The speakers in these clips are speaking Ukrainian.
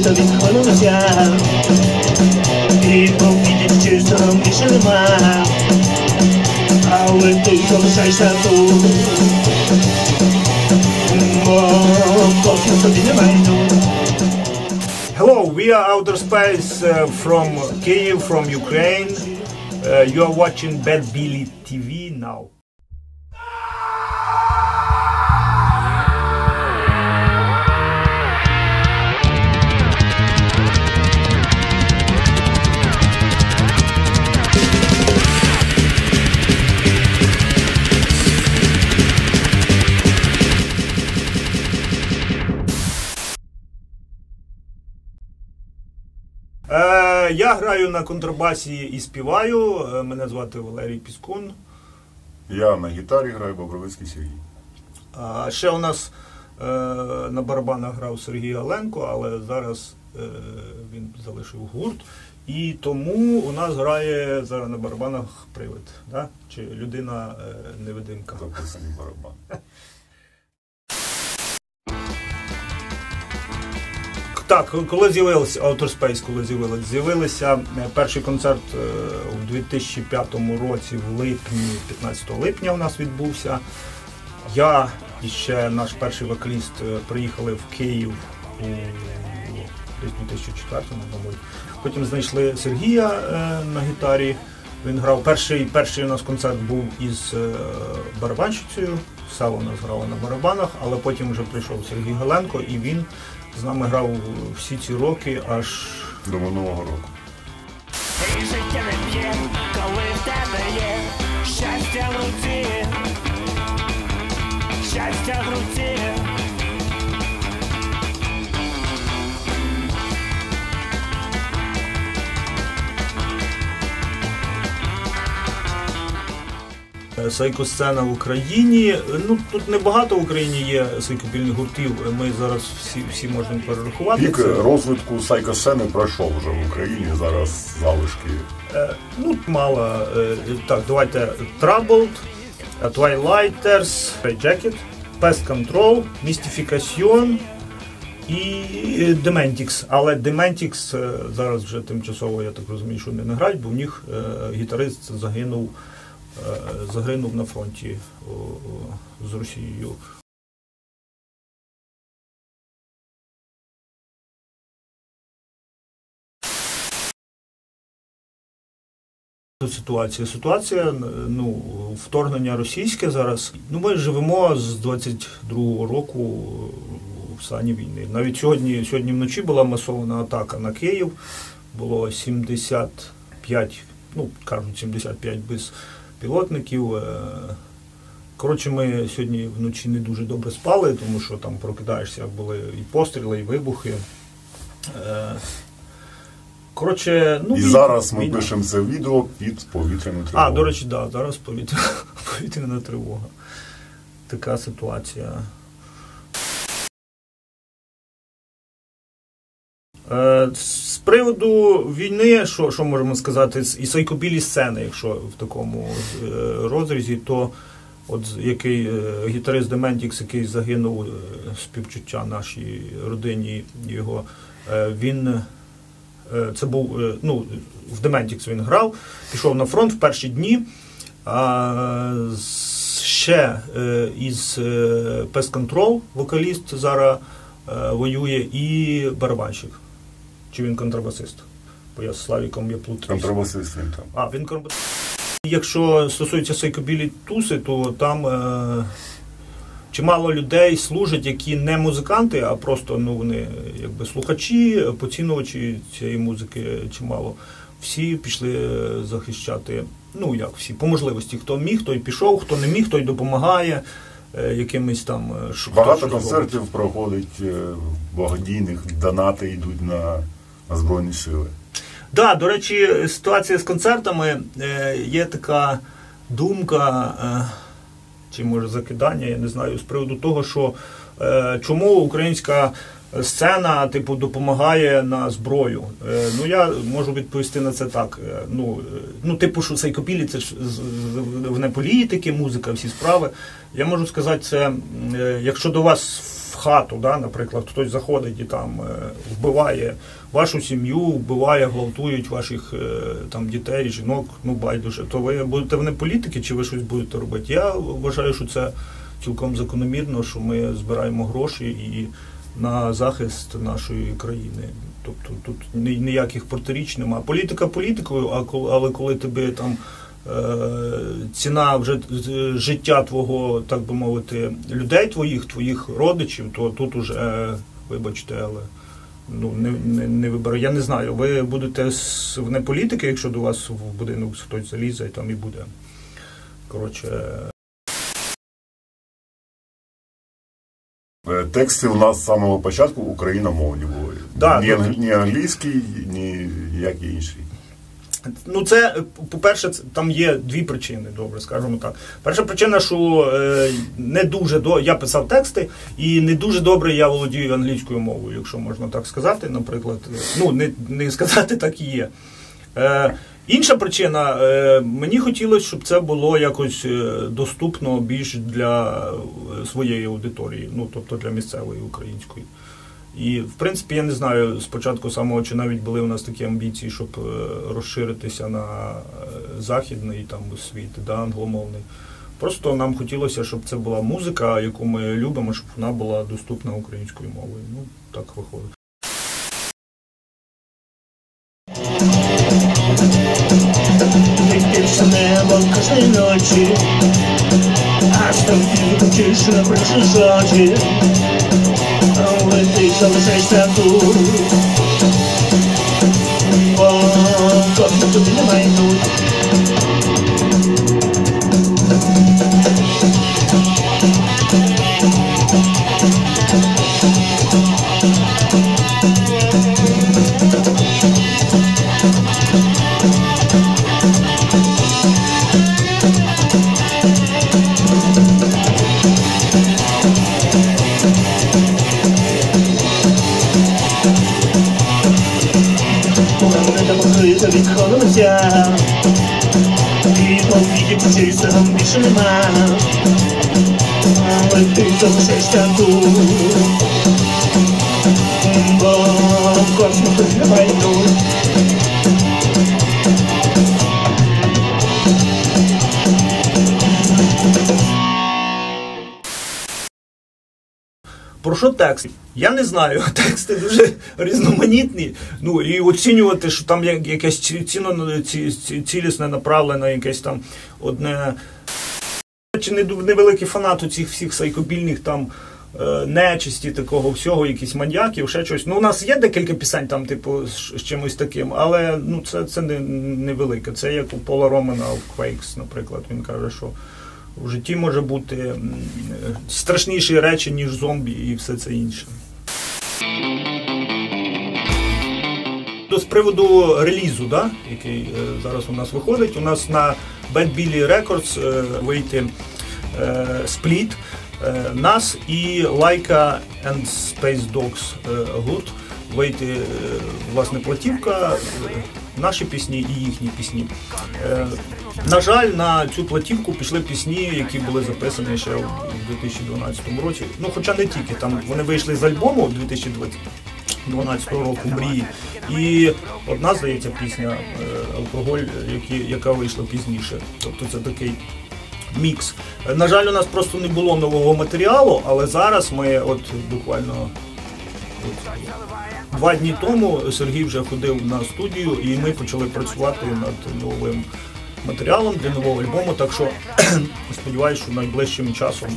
то відхилилася, і побідять, чи сторон більше нема, але ти залишаєшся тут, тобі немає тут. Hello, we are Outer Space from Kyiv, from Ukraine. You are watching Bad Billy TV now. Я граю на контрабасі і співаю. Мене звати Валерій Піскун. Я на гітарі граю, Бобровицький Сергій. Ще у нас на барабанах грав Сергій Галенко, але зараз він залишив гурт. І тому у нас грає зараз на барабанах Привид, да? Чи людина-невидимка. Записаний барабан. Так, коли з'явився Outer Space, з'явилися перший концерт у 2005 році, в липні, 15 липня у нас відбувся. Я і ще наш перший вокаліст приїхали в Київ у 2004-му, мабуть. Потім знайшли Сергія на гітарі. Він грав, перший у нас концерт був із барабанщицею, Сава у нас грала на барабанах, але потім вже прийшов Сергій Галенко і він з нами грав всі ці роки, аж до минулого року. І життя не п'є, коли в тебе є щастя в руці, щастя в руці. Сайко-сцена в Україні. Ну, тут небагато в Україні є сайкопільних гуртів, ми зараз всі можемо перерахувати. Пік розвитку сайко-сцени пройшов вже в Україні, зараз залишки. Ну, мало. Так, давайте Troubled, Twilighters, Jacket, Pest Control, Mystification і Dementix. Але Dementix зараз вже тимчасово, я так розумію, що не грають, бо в них гітарист загинув на фронті з Росією. Ситуація, ну, вторгнення російське зараз. Ну, ми живемо з 22-го року в стані війни. Навіть сьогодні вночі була масована атака на Київ. Було 75, ну, кажуть, 75 безпілотників. Коротше, ми сьогодні вночі не дуже добре спали, тому що там прокидаєшся, були і постріли, і вибухи. Коротше, ну, і зараз ми пишемо це відео під повітряну тривогу. До речі, да, зараз повітряна тривога. Така ситуація. З приводу війни, що можемо сказати, і сайкобілі сцени, якщо в такому розрізі, то от який гітарист Dementix, який загинув, співчуття нашій родині його, він, це був, ну, в Dementix він грав, пішов на фронт в перші дні, ще із Pest Control вокаліст зараз воює і барабанщик. Чи він контрабасист? Бо я з Славіком я плутаюсь. Контрабасист він там. Він контрабасист. Якщо стосується сайкобілі туси, то там чимало людей служать, які не музиканти, а просто, ну, вони якби слухачі, поцінувачі цієї музики чимало. Всі пішли захищати, ну як всі, по можливості. Хто міг, той пішов, хто не міг, той допомагає. Якимись там... Багато концертів проходить благодійних, донати йдуть на Збройні Сили. Так, до речі, ситуація з концертами, є така думка, чи може закидання, я не знаю, з приводу того, що чому українська сцена, типу, допомагає на зброю. Ну, я можу відповісти на це так. Ну типу, що сайкопілі, це ж не політики, музика, всі справи. Я можу сказати це, якщо до вас в хату, да, наприклад, хтось заходить і там вбиває вашу сім'ю, вбиває, гвалтують ваших там дітей, жінок, ну байдуже, то ви будете вони політики чи ви щось будете робити? Я вважаю, що це цілком закономірно, що ми збираємо гроші і на захист нашої країни. Тобто тут ніяких протиріч немає. Політика політикою, але коли тобі там ціна вже життя твого, так би мовити, людей твоїх родичів, то тут уже, вибачте, але ну, не вибираю. Я не знаю, ви будете не політики, якщо до вас в будинок хтось залізе, і там і буде. Коротше... Тексти у нас з самого початку україномовні були. Да, ні англійський, ні ніякий інший. Ну це, по-перше, там є дві причини, добре, скажімо так. Перша причина, що не дуже я писав тексти, і не дуже добре я володію англійською мовою, якщо можна так сказати, наприклад. Ну, не сказати, так і є. Інша причина, мені хотілося, щоб це було якось доступно більш для своєї аудиторії, ну, тобто для місцевої української. І, в принципі, я не знаю спочатку самого, чи навіть були у нас такі амбіції, щоб розширитися на західний там світ, да, англомовний. Просто нам хотілося, щоб це була музика, яку ми любимо, щоб вона була доступна українською мовою. Ну, так виходить. Летится небо каждой ночи, оставь тише прижижати. Летить, залишайся тут, бо кожен тобі не майнуть. Відходимося, і повіки почистим більше нема, але ти залишаєшся тут, бо космос тобі не майнуть. Про що текст? Я не знаю, тексти дуже різноманітні. Ну, і оцінювати, що там якесь цілісне направлене, якесь там одне... Чи невеликий фанат у цих всіх сайкобільних там нечисті, такого всього, якісь маньяків, ще щось. Ну, у нас є декілька пісень там, типу, з чимось таким, але ну, це невелике. Це як у Пола Романа в Quakes, наприклад. Він каже, що в житті може бути страшніші речі, ніж зомбі і все це інше. З приводу релізу, да, який зараз у нас виходить, у нас на Bad Billy Records вийти спліт нас і Laika and Space Dogs гурт, вийти, власне, платівка, наші пісні і їхні пісні. На жаль, на цю платівку пішли пісні, які були записані ще у 2012 році. Ну, хоча не тільки, там вони вийшли з альбому 2012 року «Мрії». І одна, здається, пісня «Алкоголь», яка вийшла пізніше. Тобто це такий мікс. На жаль, у нас просто не було нового матеріалу, але зараз ми от буквально 2 дні тому Сергій вже ходив на студію і ми почали працювати над новим матеріалом для нового альбому, так що сподіваюся, що найближчим часом.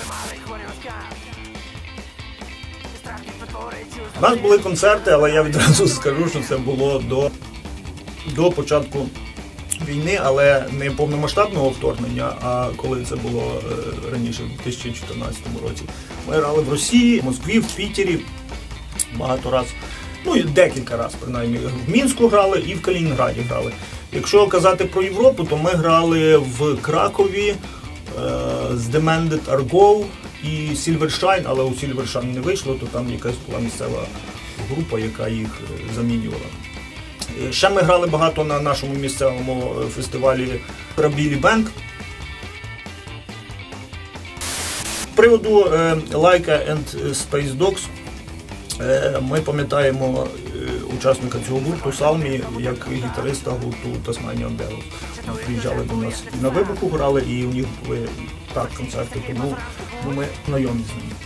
У нас були концерти, але я відразу скажу, що це було до початку війни, але не повномасштабного вторгнення, а коли це було раніше, в 2014 році. Ми грали в Росії, в Москві, в Пітері багато разів. Ну, і декілька разів, принаймні. В Мінську грали і в Калінінграді грали. Якщо казати про Європу, то ми грали в Кракові з Demanded Argo і Silvershine, але у Silvershine не вийшло, то там якась була місцева група, яка їх замінювала. Ще ми грали багато на нашому місцевому фестивалі Рабілі Бенк. В приводу Laika and Space Dogs, ми пам'ятаємо учасника цього гурту Салмі як гітариста гурту Tasmanian Devil. Вони приїжджали до нас на Вибуху, грали, і у них були так концерти, тому ми знайомі з ними.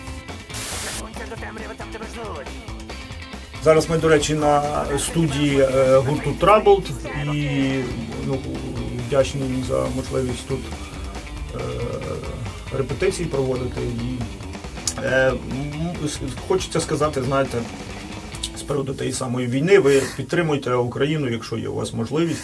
Зараз ми, до речі, на студії гурту Troubled і вдячні за можливість тут репетиції проводити. І хочеться сказати, знаєте, з приводу тієї самої війни, ви підтримуйте Україну, якщо є у вас можливість,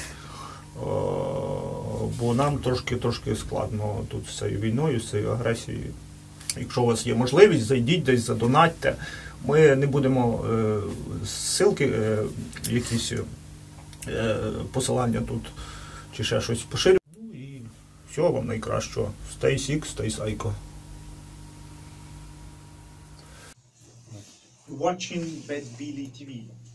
бо нам трошки складно тут з цією війною, з цією агресією. Якщо у вас є можливість, зайдіть десь, задонатьте. Ми не будемо ссылки, якісь посилання тут чи ще щось поширювати. Ну і всього вам найкращого. Stay sick, stay psycho. Watching Bad Billy TV.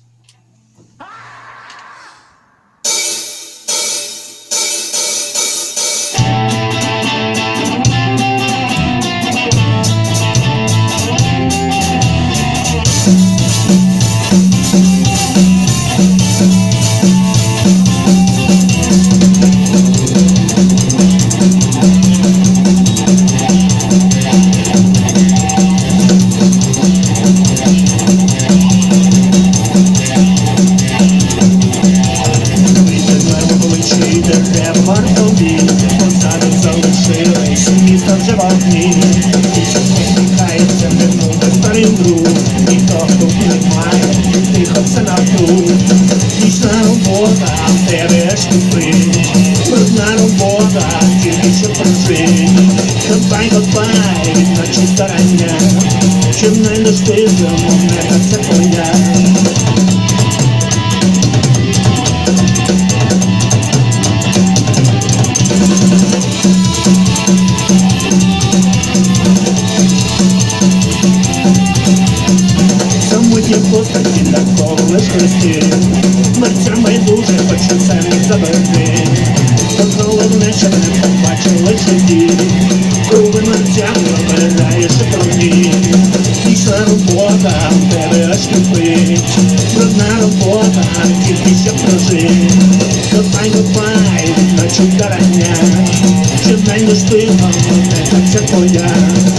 Чим найдостижно, не це твоя. Самотні постаті навколо лиш хрести, мерця байдуже, хочу самі заберти. То головне, щоб не побачили житті, круги мерцями обираєш у крові. Пішла робота, в тебе аж кипить, брудна робота, тільки щоб прожить. Goodbye, відночу карання, чим найдостигла, не це твоя.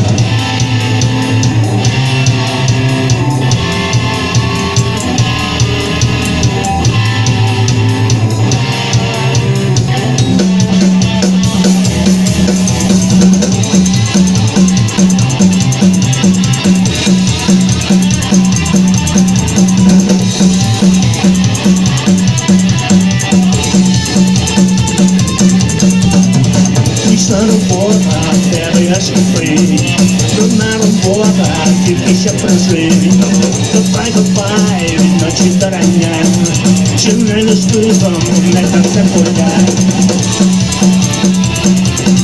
Робота, тебе аж кипить, трудна робота, тільки щоб прожить. Goodbye, відночі до рання, чим не достигом, не так це твоя.